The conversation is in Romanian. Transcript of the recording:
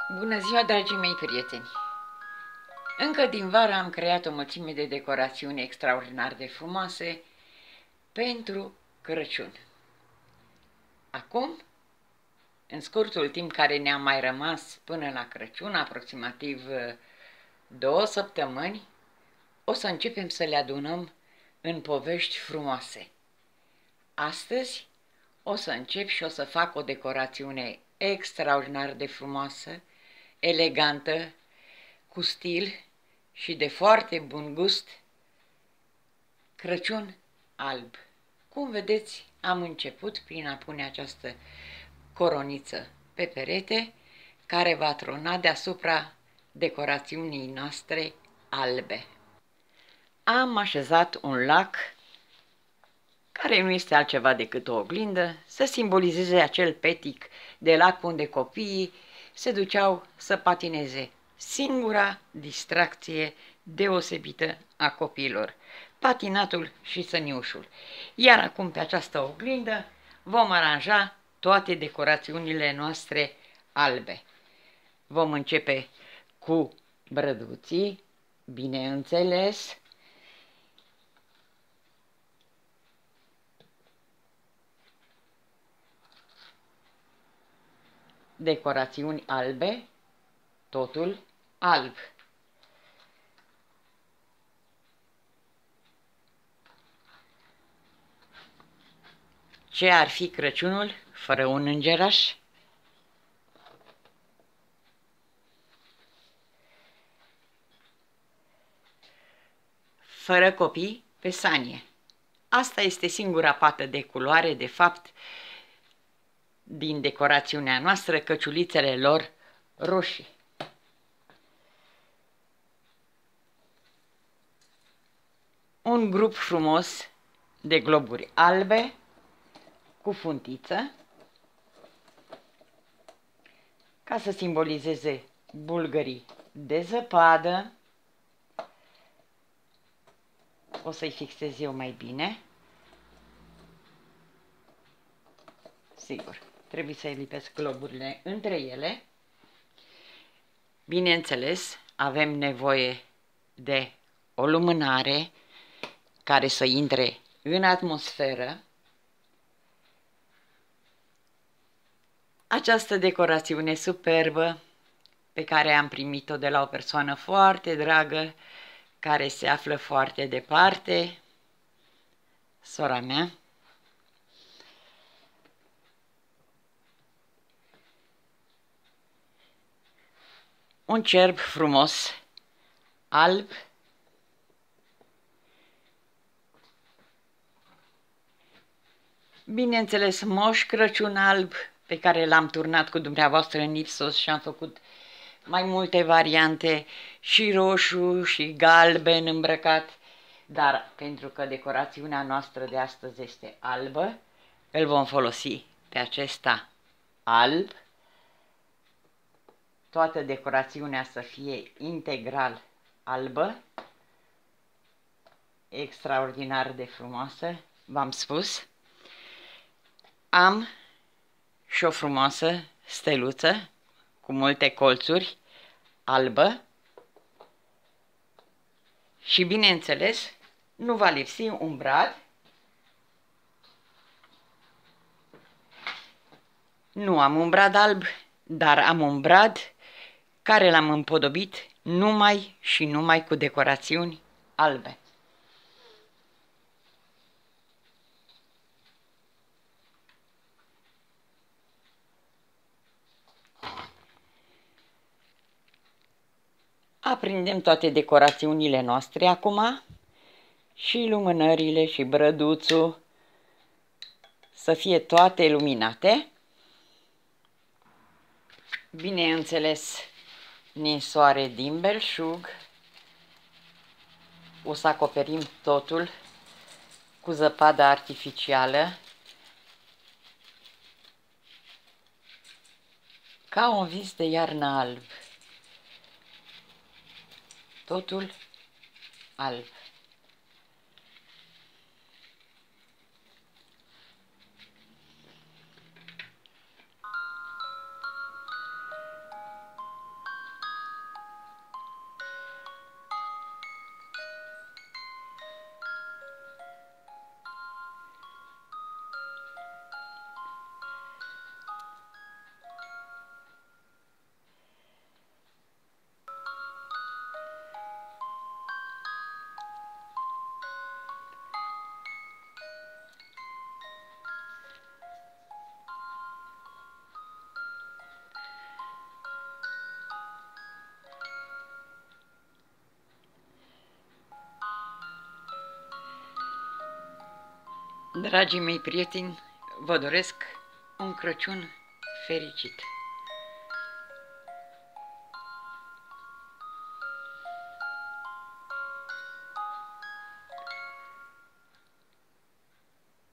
Bună ziua, dragii mei prieteni! Încă din vară am creat o mulțime de decorațiuni extraordinar de frumoase pentru Crăciun. Acum, în scurtul timp care ne-a mai rămas până la Crăciun, aproximativ 2 săptămâni, o să începem să le adunăm în povești frumoase. Astăzi o să încep și o să fac o decorațiune extraordinar de frumoasă, elegantă, cu stil și de foarte bun gust, Crăciun alb. Cum vedeți, am început prin a pune această coroniță pe perete, care va trona deasupra decorațiunii noastre albe. Am așezat un lac, care nu este altceva decât o oglindă, să simbolizeze acel petic de lac unde copiii se duceau să patineze. Singura distracție deosebită a copiilor, patinatul și săniușul. Iar acum pe această oglindă vom aranja toate decorațiunile noastre albe. Vom începe cu brăduții, bineînțeles, decorațiuni albe, totul alb. Ce ar fi Crăciunul fără un îngeraș? Fără copii pe sanie. Asta este singura pată de culoare, de fapt, din decorațiunea noastră, căciulițele lor roșii. Un grup frumos de globuri albe cu funtiță, ca să simbolizeze bulgării de zăpadă. O să-i fixez eu mai bine. Sigur, trebuie să lipesc globurile între ele. Bineînțeles, avem nevoie de o lumânare care să intre în atmosferă. Această decorațiune superbă pe care am primit-o de la o persoană foarte dragă, care se află foarte departe, sora mea. Un cerb frumos, alb, bineînțeles Moș Crăciun alb, pe care l-am turnat cu dumneavoastră în ipsos și am făcut mai multe variante, și roșu și galben îmbrăcat, dar pentru că decorațiunea noastră de astăzi este albă, îl vom folosi pe acesta alb, toată decorațiunea să fie integral albă, extraordinar de frumoasă, v-am spus. Am și o frumoasă steluță cu multe colțuri, albă, și bineînțeles nu va lipsi un brad. Nu am un brad alb, dar am un brad care l-am împodobit numai și numai cu decorațiuni albe. Aprindem toate decorațiunile noastre acum și lumânările și brăduțul să fie toate luminate. Bineînțeles, ninsoare din belșug. O să acoperim totul cu zăpadă artificială, ca un vis de iarnă alb. Totul alb. Dragii mei prieteni, vă doresc un Crăciun fericit!